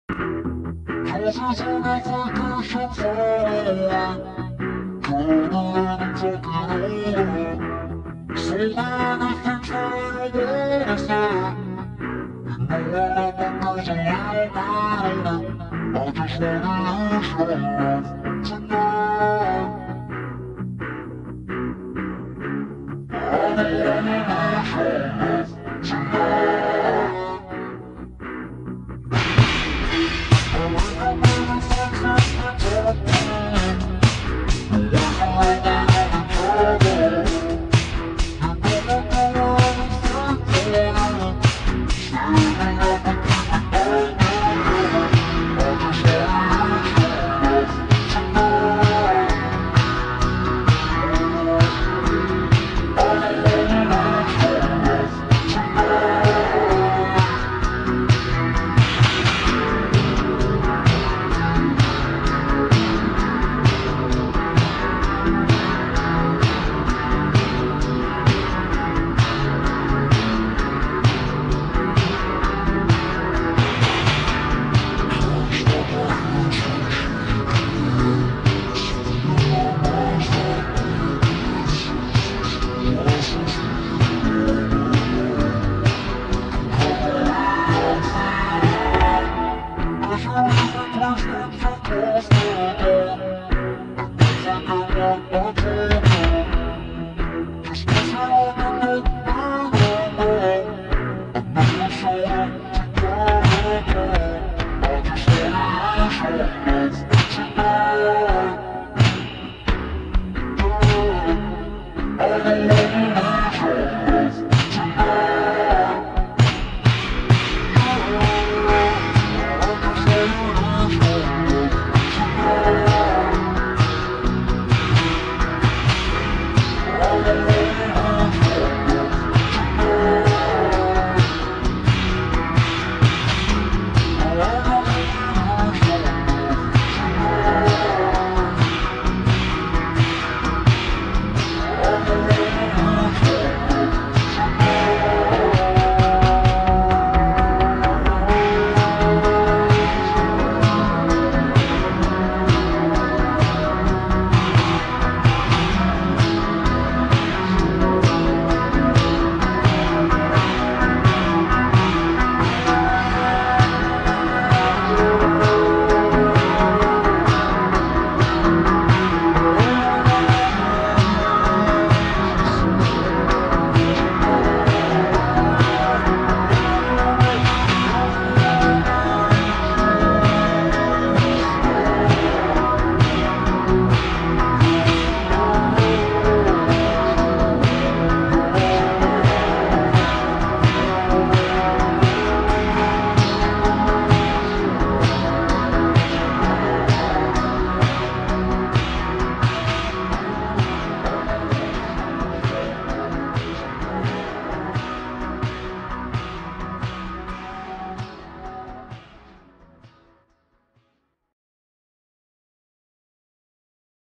Cause it's on a vacation far away. Gonna let him talk it over. So many things that I wanna say. You know all of my girls a little bit older. I just wanna use your love.